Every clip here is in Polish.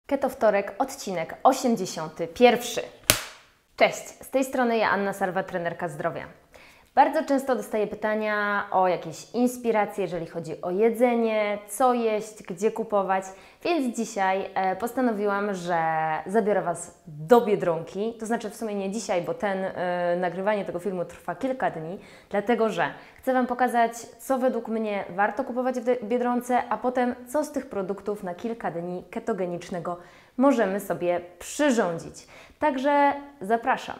Keto Wtorek, odcinek 81. Cześć, z tej strony ja, Anna Sarwa, trenerka zdrowia. Bardzo często dostaję pytania o jakieś inspiracje, jeżeli chodzi o jedzenie, co jeść, gdzie kupować, więc dzisiaj postanowiłam, że zabiorę Was do Biedronki. To znaczy w sumie nie dzisiaj, bo nagrywanie tego filmu trwa kilka dni, dlatego że chcę Wam pokazać, co według mnie warto kupować w Biedronce, a potem co z tych produktów na kilka dni ketogenicznego możemy sobie przyrządzić. Także zapraszam.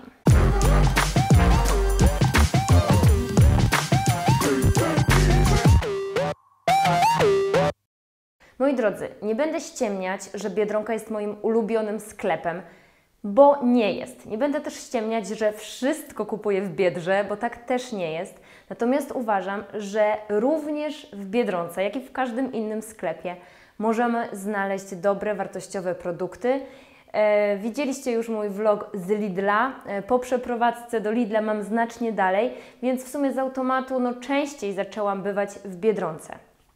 Moi drodzy, nie będę ściemniać, że Biedronka jest moim ulubionym sklepem, bo nie jest. Nie będę też ściemniać, że wszystko kupuję w Biedrze, bo tak też nie jest. Natomiast uważam, że również w Biedronce, jak i w każdym innym sklepie, możemy znaleźć dobre, wartościowe produkty. Widzieliście już mój vlog z Lidla. Po przeprowadzce do Lidla mam znacznie dalej, więc w sumie z automatu częściej zaczęłam bywać w Biedronce.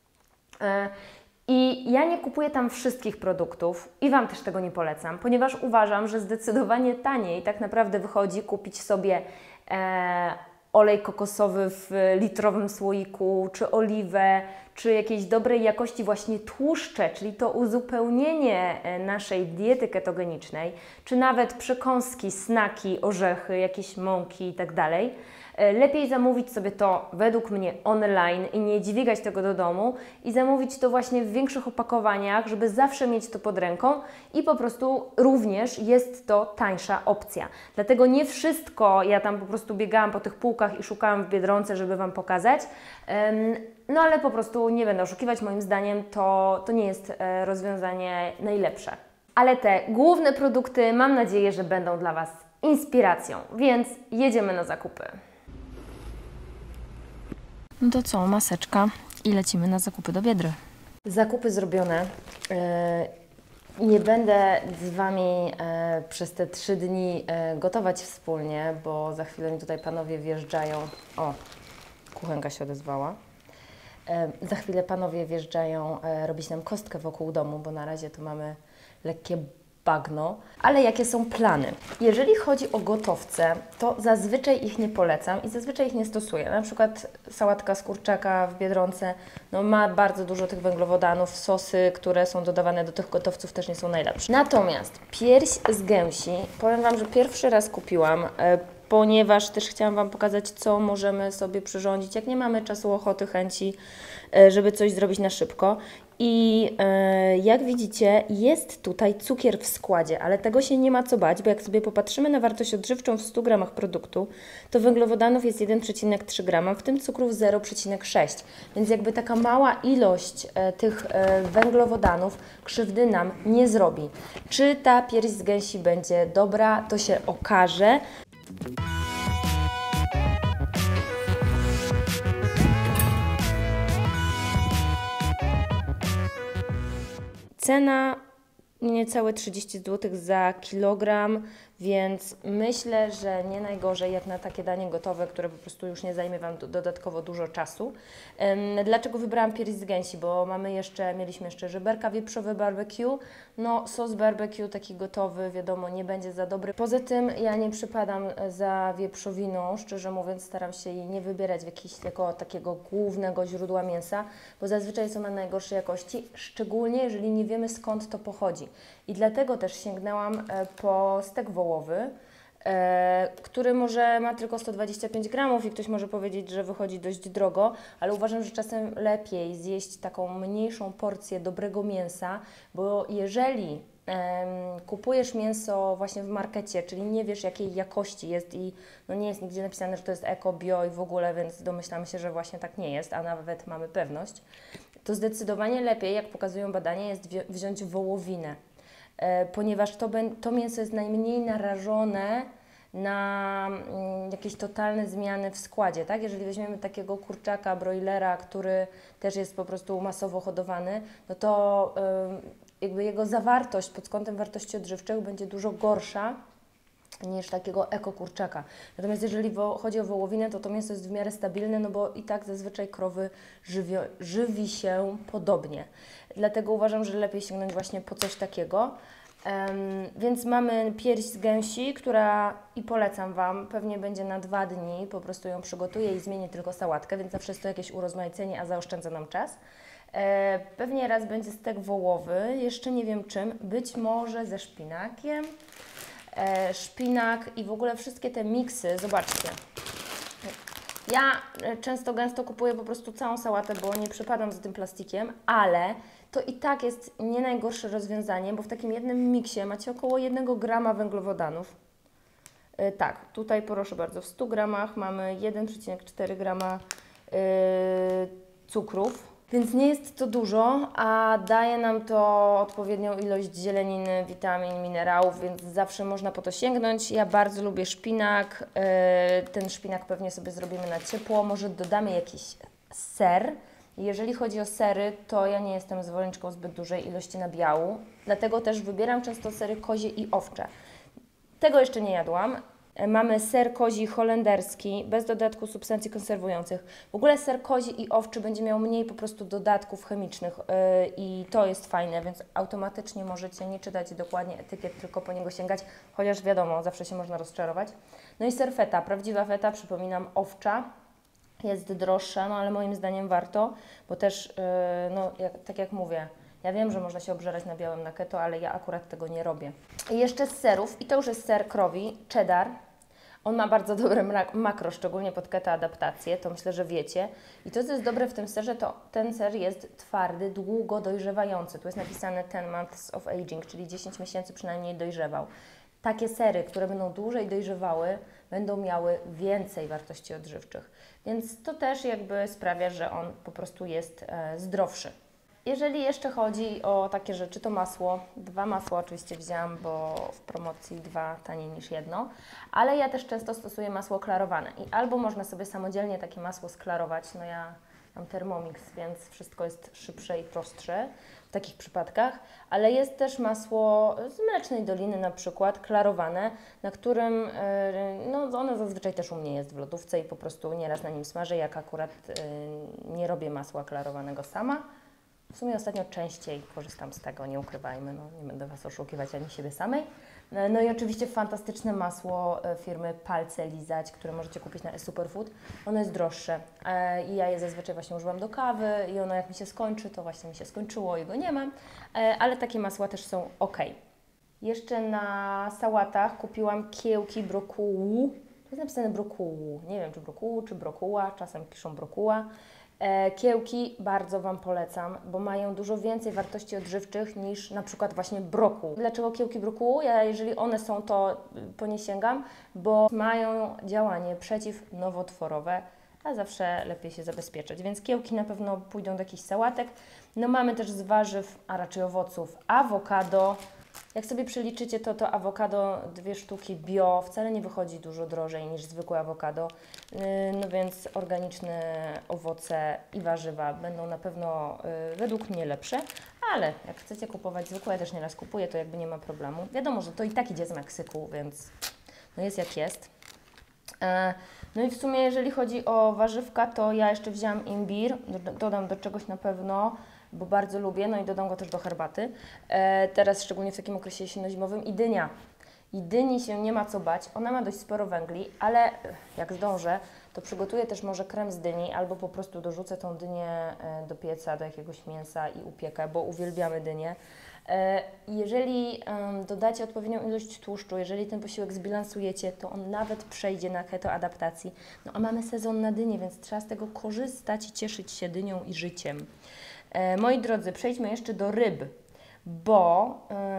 I ja nie kupuję tam wszystkich produktów i Wam też tego nie polecam, ponieważ uważam, że zdecydowanie taniej tak naprawdę wychodzi kupić sobie olej kokosowy w litrowym słoiku, czy oliwę, czy jakiejś dobrej jakości właśnie tłuszcze, czyli to uzupełnienie naszej diety ketogenicznej, czy nawet przekąski, snaki, orzechy, jakieś mąki i tak dalej. Lepiej zamówić sobie to według mnie online i nie dźwigać tego do domu i zamówić to właśnie w większych opakowaniach, żeby zawsze mieć to pod ręką i po prostu również jest to tańsza opcja. Dlatego nie wszystko, ja tam po prostu biegałam po tych półkach i szukałam w Biedronce, żeby Wam pokazać, no ale po prostu nie będę oszukiwać, moim zdaniem to nie jest rozwiązanie najlepsze. Ale te główne produkty mam nadzieję, że będą dla Was inspiracją, więc jedziemy na zakupy. No to co, maseczka i lecimy na zakupy do Biedry. Zakupy zrobione. Nie będę z Wami przez te 3 dni gotować wspólnie, bo za chwilę mi tutaj panowie wjeżdżają. O, kuchenka się odezwała. Za chwilę panowie wjeżdżają robić nam kostkę wokół domu, bo na razie to mamy lekkie bagno. Ale jakie są plany? Jeżeli chodzi o gotowce, to zazwyczaj ich nie polecam i zazwyczaj ich nie stosuję. Na przykład sałatka z kurczaka w Biedronce ma bardzo dużo tych węglowodanów, sosy, które są dodawane do tych gotowców też nie są najlepsze. Natomiast pierś z gęsi, powiem Wam, że pierwszy raz kupiłam, ponieważ też chciałam Wam pokazać, co możemy sobie przyrządzić, jak nie mamy czasu, ochoty, chęci, żeby coś zrobić na szybko. I jak widzicie, jest tutaj cukier w składzie, ale tego się nie ma co bać, bo jak sobie popatrzymy na wartość odżywczą w 100 gramach produktu, to węglowodanów jest 1,3 grama, w tym cukrów 0,6. Więc jakby taka mała ilość tych węglowodanów krzywdy nam nie zrobi. Czy ta pierś z gęsi będzie dobra, to się okaże. Cena niecałe 30 zł za kilogram, więc myślę, że nie najgorzej jak na takie danie gotowe, które po prostu już nie zajmie Wam dodatkowo dużo czasu. Dlaczego wybrałam pierś z gęsi? Bo mieliśmy jeszcze żeberka wieprzowe barbecue. Sos barbecue taki gotowy, wiadomo, nie będzie za dobry. Poza tym ja nie przypadam za wieprzowiną, szczerze mówiąc staram się jej nie wybierać w jakiegoś takiego głównego źródła mięsa, bo zazwyczaj są na najgorszej jakości, szczególnie jeżeli nie wiemy, skąd to pochodzi. I dlatego też sięgnęłam po stek wołowy, który może ma tylko 125 gramów i ktoś może powiedzieć, że wychodzi dość drogo, ale uważam, że czasem lepiej zjeść taką mniejszą porcję dobrego mięsa, bo jeżeli kupujesz mięso właśnie w markecie, czyli nie wiesz, jakiej jakości jest i nie jest nigdzie napisane, że to jest eko, bio i w ogóle, więc domyślamy się, że właśnie tak nie jest, a nawet mamy pewność, to zdecydowanie lepiej, jak pokazują badania, jest wziąć wołowinę, ponieważ to mięso jest najmniej narażone na jakieś totalne zmiany w składzie, tak? Jeżeli weźmiemy takiego kurczaka, broilera, który też jest po prostu masowo hodowany, no to jakby jego zawartość pod kątem wartości odżywczych będzie dużo gorsza niż takiego eko-kurczaka. Natomiast jeżeli chodzi o wołowinę, to mięso jest w miarę stabilne, no bo i tak zazwyczaj krowy żywi się podobnie. Dlatego uważam, że lepiej sięgnąć właśnie po coś takiego. Więc mamy pierś z gęsi, która i polecam Wam, pewnie będzie na 2 dni, po prostu ją przygotuję i zmienię tylko sałatkę, więc zawsze jest to jakieś urozmaicenie, a zaoszczędza nam czas. Pewnie raz będzie stek wołowy, jeszcze nie wiem czym, być może ze szpinakiem. Szpinak i w ogóle wszystkie te miksy, zobaczcie. Ja często gęsto kupuję po prostu całą sałatę, bo nie przepadam za tym plastikiem, ale to i tak jest nie najgorsze rozwiązanie, bo w takim jednym miksie macie około 1 grama węglowodanów. Tak, tutaj proszę bardzo, w 100 gramach mamy 1,4 grama cukrów. Więc nie jest to dużo, a daje nam to odpowiednią ilość zieleniny, witamin, minerałów, więc zawsze można po to sięgnąć. Ja bardzo lubię szpinak. Ten szpinak pewnie sobie zrobimy na ciepło. Może dodamy jakiś ser. Jeżeli chodzi o sery, to ja nie jestem zwolenniczką zbyt dużej ilości nabiału. Dlatego też wybieram często sery kozie i owcze. Tego jeszcze nie jadłam. Mamy ser kozi holenderski, bez dodatku substancji konserwujących. W ogóle ser kozi i owczy będzie miał mniej po prostu dodatków chemicznych i to jest fajne, więc automatycznie możecie nie czytać dokładnie etykiet, tylko po niego sięgać, chociaż wiadomo, zawsze się można rozczarować. No i ser feta, prawdziwa feta, przypominam, owcza. Jest droższa, no ale moim zdaniem warto, bo też, tak jak mówię, ja wiem, że można się obżerać na białym na keto, ale ja akurat tego nie robię. I jeszcze z serów, i to już jest ser krowi, cheddar. On ma bardzo dobre makro, szczególnie pod keto adaptację, to myślę, że wiecie. I to, co jest dobre w tym serze, to ten ser jest twardy, długo dojrzewający. Tu jest napisane 10 months of aging, czyli 10 miesięcy przynajmniej dojrzewał. Takie sery, które będą dłużej dojrzewały, będą miały więcej wartości odżywczych. Więc to też jakby sprawia, że on po prostu jest zdrowszy. Jeżeli jeszcze chodzi o takie rzeczy, to masło. 2 masła oczywiście wzięłam, bo w promocji 2 taniej niż 1, ale ja też często stosuję masło klarowane i albo można sobie samodzielnie takie masło sklarować, no ja mam Thermomix, więc wszystko jest szybsze i prostsze w takich przypadkach, ale jest też masło z Mlecznej Doliny na przykład, klarowane, na którym, no ono zazwyczaj też u mnie jest w lodówce i po prostu nieraz na nim smażę, jak akurat nie robię masła klarowanego sama. W sumie ostatnio częściej korzystam z tego, nie ukrywajmy, no, nie będę Was oszukiwać ani siebie samej. No i oczywiście fantastyczne masło firmy Palce Lizać, które możecie kupić na Superfood. Ono jest droższe i ja je zazwyczaj właśnie używam do kawy i ono jak mi się skończy, to właśnie mi się skończyło i go nie mam, ale takie masła też są ok. Jeszcze na sałatach kupiłam kiełki brokułu. To jest napisane brokułu, nie wiem czy brokułu, czy brokuła, czasem piszą brokuła. Kiełki bardzo Wam polecam, bo mają dużo więcej wartości odżywczych niż na przykład właśnie brokuł. Dlaczego kiełki brokułu? Jeżeli one są, to po nie sięgam, bo mają działanie przeciwnowotworowe, a zawsze lepiej się zabezpieczyć. Więc kiełki na pewno pójdą do jakichś sałatek. No mamy też z warzyw, a raczej owoców, awokado. Jak sobie przeliczycie, to awokado 2 sztuki bio wcale nie wychodzi dużo drożej niż zwykłe awokado. No więc organiczne owoce i warzywa będą na pewno według mnie lepsze, ale jak chcecie kupować zwykłe, ja też nieraz kupuję, to jakby nie ma problemu. Wiadomo, że to i tak idzie z Meksyku, więc no jest jak jest. No i w sumie jeżeli chodzi o warzywka, to ja jeszcze wzięłam imbir, dodam do czegoś na pewno, bo bardzo lubię, no i dodam go też do herbaty. Teraz szczególnie w takim okresie jesienno-zimowym i dynia. I dyni się nie ma co bać, ona ma dość sporo węgli, ale jak zdążę, to przygotuję też może krem z dyni albo po prostu dorzucę tą dynię do pieca, do jakiegoś mięsa i upiekę, bo uwielbiamy dynię. Jeżeli dodacie odpowiednią ilość tłuszczu, jeżeli ten posiłek zbilansujecie, to on nawet przejdzie na keto adaptacji. No a mamy sezon na dynię, więc trzeba z tego korzystać i cieszyć się dynią i życiem. Moi drodzy, przejdźmy jeszcze do ryb, bo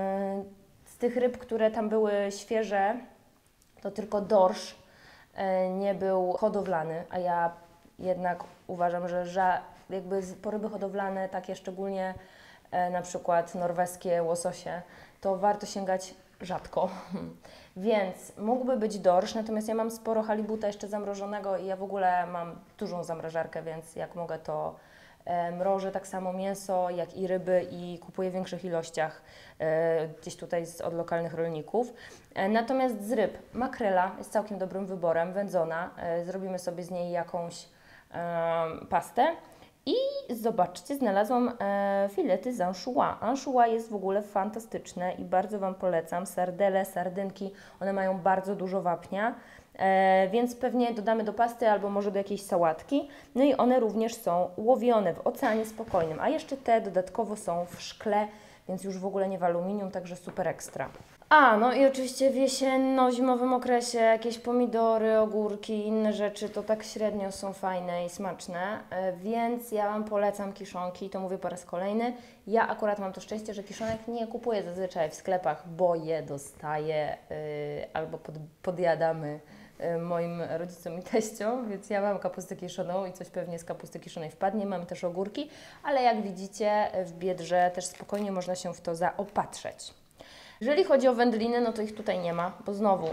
z tych ryb, które tam były świeże, to tylko dorsz nie był hodowlany, a ja jednak uważam, że jakby po ryby hodowlane, takie szczególnie na przykład norweskie łososie, to warto sięgać rzadko. Więc mógłby być dorsz, natomiast ja mam sporo halibuta jeszcze zamrożonego i ja w ogóle mam dużą zamrażarkę, więc jak mogę, to mrożę tak samo mięso, jak i ryby i kupuję w większych ilościach gdzieś tutaj od lokalnych rolników. Natomiast z ryb makrela jest całkiem dobrym wyborem, wędzona. Zrobimy sobie z niej jakąś pastę. I zobaczcie, znalazłam filety z anchois. Anchois jest w ogóle fantastyczne i bardzo Wam polecam. Sardele, sardynki, one mają bardzo dużo wapnia, więc pewnie dodamy do pasty albo może do jakiejś sałatki. No i one również są łowione w Oceanie Spokojnym, a jeszcze te dodatkowo są w szkle, więc już w ogóle nie w aluminium, także super ekstra. A, no i oczywiście w jesienno-zimowym okresie jakieś pomidory, ogórki i inne rzeczy to tak średnio są fajne i smaczne, więc ja Wam polecam kiszonki, to mówię po raz kolejny. Ja akurat mam to szczęście, że kiszonek nie kupuję zazwyczaj w sklepach, bo je dostaję albo podjadamy moim rodzicom i teściom, więc ja mam kapustę kiszoną i coś pewnie z kapusty kiszonej wpadnie. Mamy też ogórki, ale jak widzicie w Biedrze też spokojnie można się w to zaopatrzeć. Jeżeli chodzi o wędliny, no to ich tutaj nie ma, bo znowu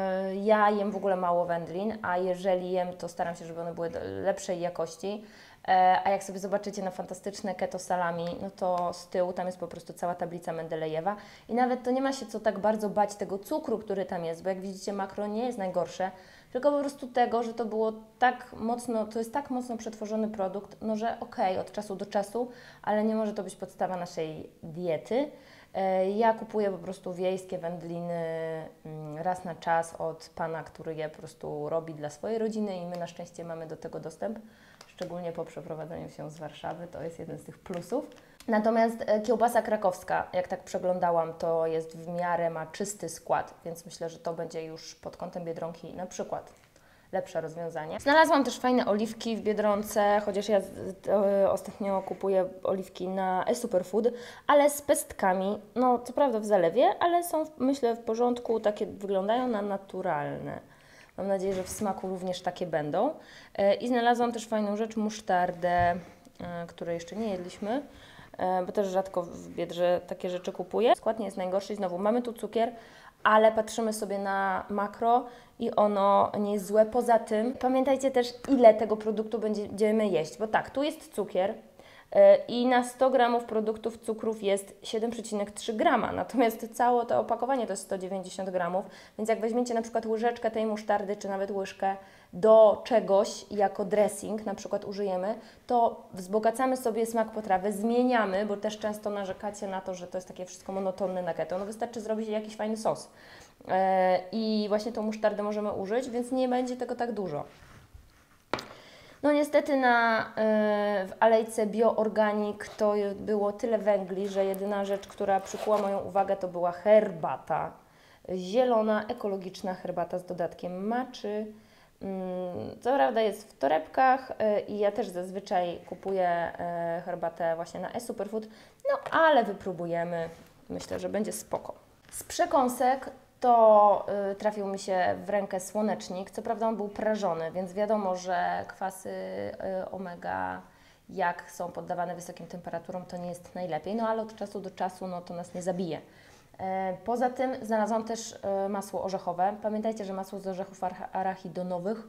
ja jem w ogóle mało wędlin, a jeżeli jem, to staram się, żeby one były lepszej jakości. A jak sobie zobaczycie na fantastyczne keto salami, no to z tyłu tam jest po prostu cała tablica Mendelejewa i nawet to nie ma się co tak bardzo bać tego cukru, który tam jest, bo jak widzicie makro nie jest najgorsze, tylko po prostu tego, że to było tak mocno, to jest tak mocno przetworzony produkt, no że okej, od czasu do czasu, ale nie może to być podstawa naszej diety. Ja kupuję po prostu wiejskie wędliny raz na czas od pana, który je po prostu robi dla swojej rodziny i my na szczęście mamy do tego dostęp, szczególnie po przeprowadzeniu się z Warszawy, to jest jeden z tych plusów. Natomiast kiełbasa krakowska, jak tak przeglądałam, to jest w miarę, ma czysty skład, więc myślę, że to będzie już pod kątem Biedronki na przykład lepsze rozwiązanie. Znalazłam też fajne oliwki w Biedronce, chociaż ja ostatnio kupuję oliwki na e-Superfood, ale z pestkami, no co prawda w zalewie, ale są myślę w porządku, takie wyglądają na naturalne. Mam nadzieję, że w smaku również takie będą. I znalazłam też fajną rzecz, musztardę, której jeszcze nie jedliśmy, bo też rzadko w Biedrze takie rzeczy kupuję. Skład nie jest najgorszy i znowu mamy tu cukier, ale patrzymy sobie na makro i ono nie jest złe. Poza tym pamiętajcie też, ile tego produktu będziemy jeść, bo tak, tu jest cukier i na 100 gramów produktów cukrów jest 7,3 grama, natomiast całe to opakowanie to jest 190 gramów, więc jak weźmiecie na przykład łyżeczkę tej musztardy, czy nawet łyżkę do czegoś jako dressing, na przykład użyjemy, to wzbogacamy sobie smak potrawy, zmieniamy, bo też często narzekacie na to, że to jest takie wszystko monotonne na keto, no wystarczy zrobić jakiś fajny sos i właśnie tą musztardę możemy użyć, więc nie będzie tego tak dużo. No niestety w alejce Bioorganic to było tyle węgli, że jedyna rzecz, która przykuła moją uwagę, to była herbata. Zielona, ekologiczna herbata z dodatkiem matczy. Co prawda jest w torebkach i ja też zazwyczaj kupuję herbatę właśnie na e-Superfood, no ale wypróbujemy. Myślę, że będzie spoko. Z przekąsek to trafił mi się w rękę słonecznik. Co prawda on był prażony, więc wiadomo, że kwasy omega, jak są poddawane wysokim temperaturom, to nie jest najlepiej, no ale od czasu do czasu no, to nas nie zabije. Poza tym znalazłam też masło orzechowe. Pamiętajcie, że masło z orzechów arachidonowych,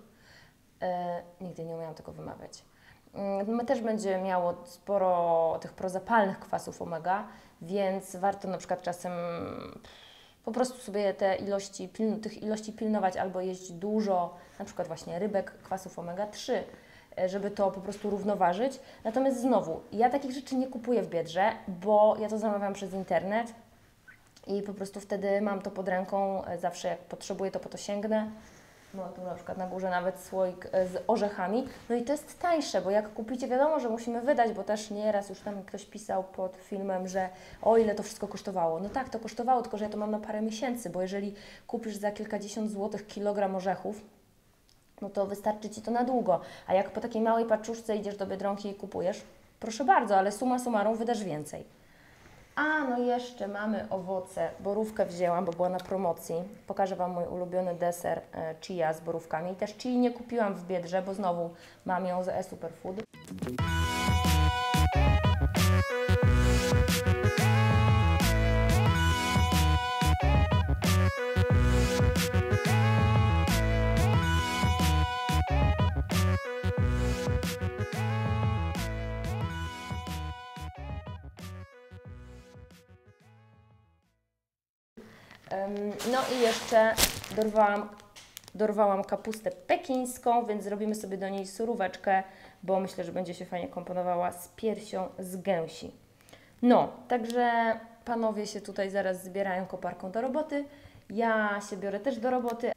nigdy nie umiałam tego wymawiać, też będzie miało sporo tych prozapalnych kwasów omega, więc warto na przykład czasem po prostu sobie tych ilości pilnować albo jeść dużo, na przykład właśnie rybek, kwasów omega-3, żeby to po prostu równoważyć. Natomiast znowu, ja takich rzeczy nie kupuję w Biedrze, bo ja to zamawiam przez internet i po prostu wtedy mam to pod ręką, zawsze jak potrzebuję, to po to sięgnę. No tu na przykład na górze nawet słoik z orzechami. No i to jest tańsze, bo jak kupicie, wiadomo, że musimy wydać, bo też nieraz już tam ktoś pisał pod filmem, że o ile to wszystko kosztowało. No tak, to kosztowało, tylko że ja to mam na parę miesięcy, bo jeżeli kupisz za kilkadziesiąt złotych kilogram orzechów, no to wystarczy Ci to na długo. A jak po takiej małej paczuszce idziesz do Biedronki i kupujesz, proszę bardzo, ale summa summarum wydasz więcej. A, no jeszcze mamy owoce. Borówkę wzięłam, bo była na promocji. Pokażę Wam mój ulubiony deser chia z borówkami. Też chii nie kupiłam w Biedrze, bo znowu mam ją z e-Superfood. No i jeszcze dorwałam dorwałam kapustę pekińską, więc zrobimy sobie do niej suróweczkę, bo myślę, że będzie się fajnie komponowała z piersią z gęsi. No, także panowie się tutaj zaraz zbierają koparką do roboty. Ja się biorę też do roboty.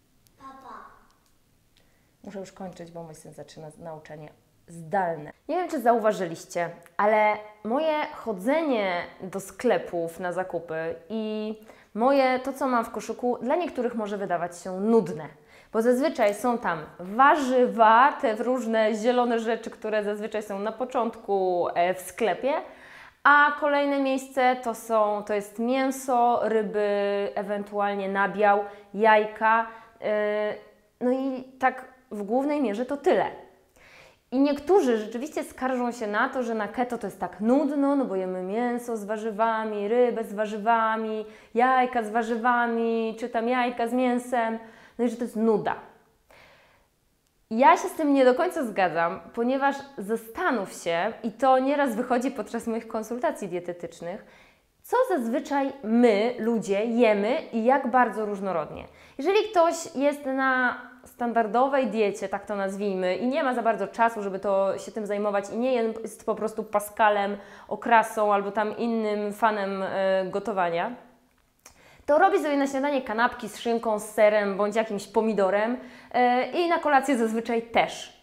Muszę już kończyć, bo mój syn zaczyna nauczanie zdalne. Nie wiem, czy zauważyliście, ale moje chodzenie do sklepów na zakupy i to, co mam w koszyku, dla niektórych może wydawać się nudne. Bo zazwyczaj są tam warzywa, te różne zielone rzeczy, które zazwyczaj są na początku w sklepie, a kolejne miejsce to jest mięso, ryby, ewentualnie nabiał, jajka. No i tak w głównej mierze to tyle. I niektórzy rzeczywiście skarżą się na to, że na keto to jest tak nudno, no bo jemy mięso z warzywami, rybę z warzywami, jajka z warzywami, czy tam jajka z mięsem, no i że to jest nuda. Ja się z tym nie do końca zgadzam, ponieważ zastanów się, i to nieraz wychodzi podczas moich konsultacji dietetycznych, co zazwyczaj my, ludzie, jemy i jak bardzo różnorodnie. Jeżeli ktoś jest na standardowej diecie, tak to nazwijmy, i nie ma za bardzo czasu, żeby się tym zajmować i nie jest po prostu paskalem, okrasą albo tam innym fanem gotowania, to robi sobie na śniadanie kanapki z szynką, z serem bądź jakimś pomidorem i na kolację zazwyczaj też.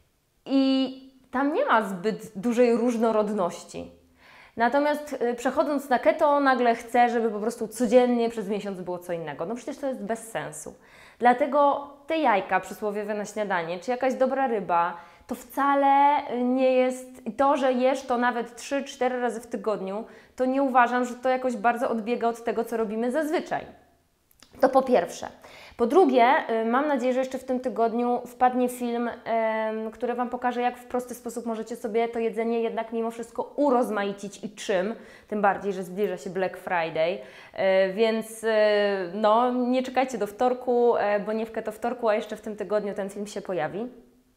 I tam nie ma zbyt dużej różnorodności. Natomiast przechodząc na keto, nagle chcę, żeby po prostu codziennie przez miesiąc było co innego. No przecież to jest bez sensu. Dlatego te jajka przysłowiowe na śniadanie, czy jakaś dobra ryba, to wcale nie jest to, że jesz to nawet 3-4 razy w tygodniu, to nie uważam, że to jakoś bardzo odbiega od tego, co robimy zazwyczaj. To po pierwsze. Po drugie, mam nadzieję, że jeszcze w tym tygodniu wpadnie film, który Wam pokaże, jak w prosty sposób możecie sobie to jedzenie jednak mimo wszystko urozmaicić i czym, tym bardziej, że zbliża się Black Friday, więc no, nie czekajcie do wtorku, bo nie w keto wtorku, a jeszcze w tym tygodniu ten film się pojawi.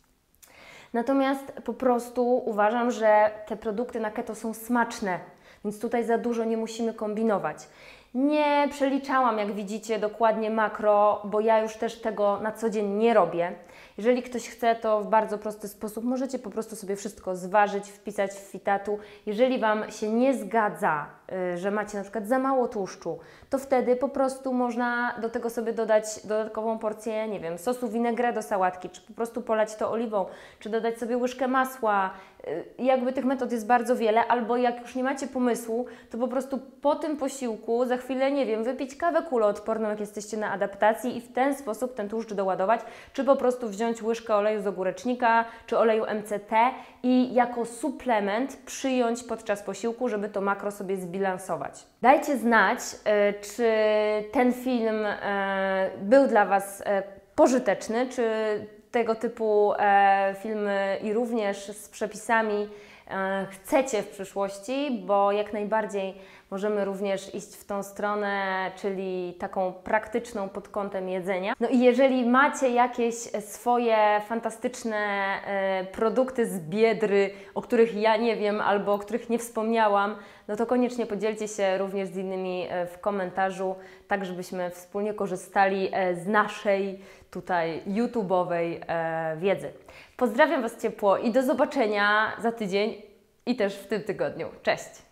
Natomiast po prostu uważam, że te produkty na keto są smaczne, więc tutaj za dużo nie musimy kombinować. Nie przeliczałam, jak widzicie, dokładnie makro, bo ja już też tego na co dzień nie robię. Jeżeli ktoś chce, to w bardzo prosty sposób możecie po prostu sobie wszystko zważyć, wpisać w Fitatu. Jeżeli Wam się nie zgadza, że macie na przykład za mało tłuszczu, to wtedy po prostu można do tego sobie dodać dodatkową porcję, nie wiem, sosu vinaigrette do sałatki, czy po prostu polać to oliwą, czy dodać sobie łyżkę masła. Jakby tych metod jest bardzo wiele, albo jak już nie macie pomysłu, to po prostu po tym posiłku za chwilę, nie wiem, wypić kawę kuloodporną, jak jesteście na adaptacji i w ten sposób ten tłuszcz doładować, czy po prostu wziąć łyżkę oleju z ogórecznika, czy oleju MCT i jako suplement przyjąć podczas posiłku, żeby to makro sobie zbilansować. Dajcie znać, czy ten film był dla Was pożyteczny, czy tego typu filmy i również z przepisami chcecie w przyszłości, bo jak najbardziej możemy również iść w tą stronę, czyli taką praktyczną pod kątem jedzenia. No i jeżeli macie jakieś swoje fantastyczne produkty z Biedry, o których ja nie wiem albo o których nie wspomniałam, no to koniecznie podzielcie się również z innymi w komentarzu, tak żebyśmy wspólnie korzystali z naszej tutaj YouTube'owej wiedzy. Pozdrawiam Was ciepło i do zobaczenia za tydzień i też w tym tygodniu. Cześć!